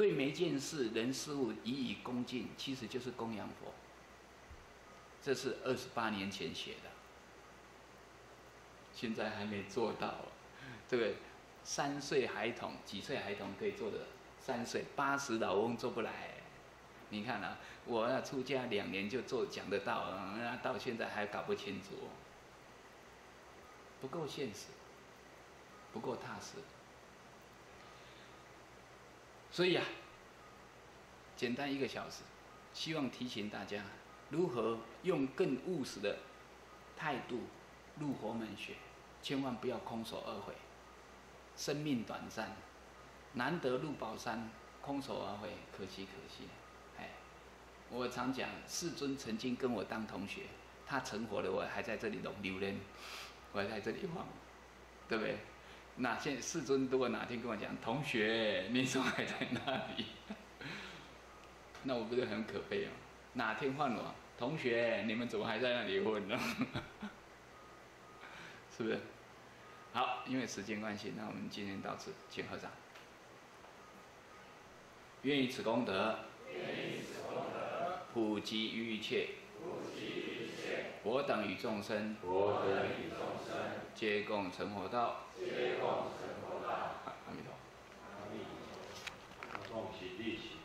对每件事、人事物予以恭敬，其实就是供养佛。这是28年前写的，现在还没做到。这个3岁孩童、几岁孩童可以做的，3岁80老翁做不来。你看啊，我要出家2年就讲得到，到现在还搞不清楚，不够现实，不够踏实。所以啊，简单1个小时，希望提醒大家如何用更务实的态度入佛门学，千万不要空手而回。生命短暂，难得入宝山，空手而回，可惜可惜。我常讲，世尊曾经跟我当同学，他成佛了，我还在这里流连，我还在这里晃，对不对？那现在世尊如果哪天跟我讲，同学，你怎么还在那里？那我不是很可悲哦？哪天换我，同学，你们怎么还在那里混呢？是不是？好，因为时间关系，那我们今天到此，请合掌。愿以此功德，普及于一切，我等与众生，皆共成佛道。阿弥陀佛。 恭喜利喜。